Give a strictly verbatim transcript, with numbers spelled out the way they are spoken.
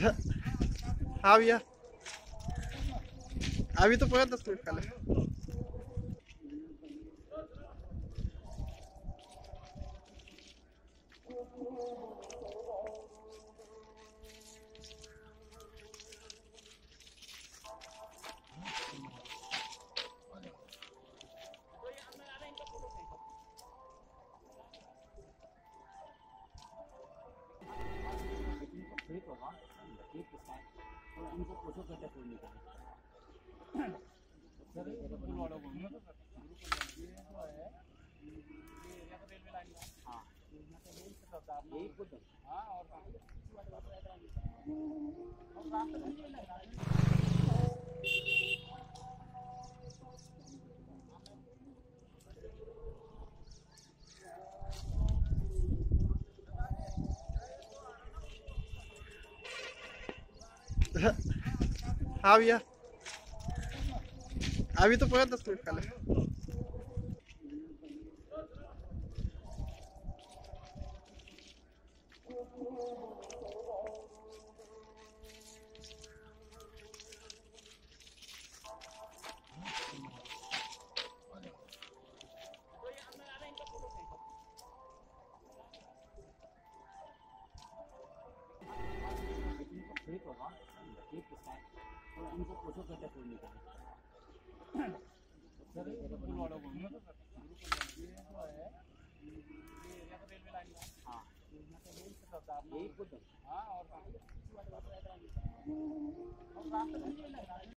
हाँ भैया, अभी तो पूरा दस मिनट पहले। ठीक होगा, ठीक है। तो उनको पूछो कैसे खोलने के लिए। सर स्कूल वालों को ये तो है, ये एरिया तो रेलवे लाइन है। हाँ, यहाँ पे रेल से सरदार यही खुद। हाँ, और हाँ भैया, अभी तो पूरा दस मिनट पहले। ठीक होगा, ठीक है। तो उनको पूछो कैसे खोलने के लिए। सर स्कूल वालों को ये तो है, ये एरिया तो रेलवे लाइन है। हाँ, यहाँ पे रेल से सरदार यही खुद। हाँ, और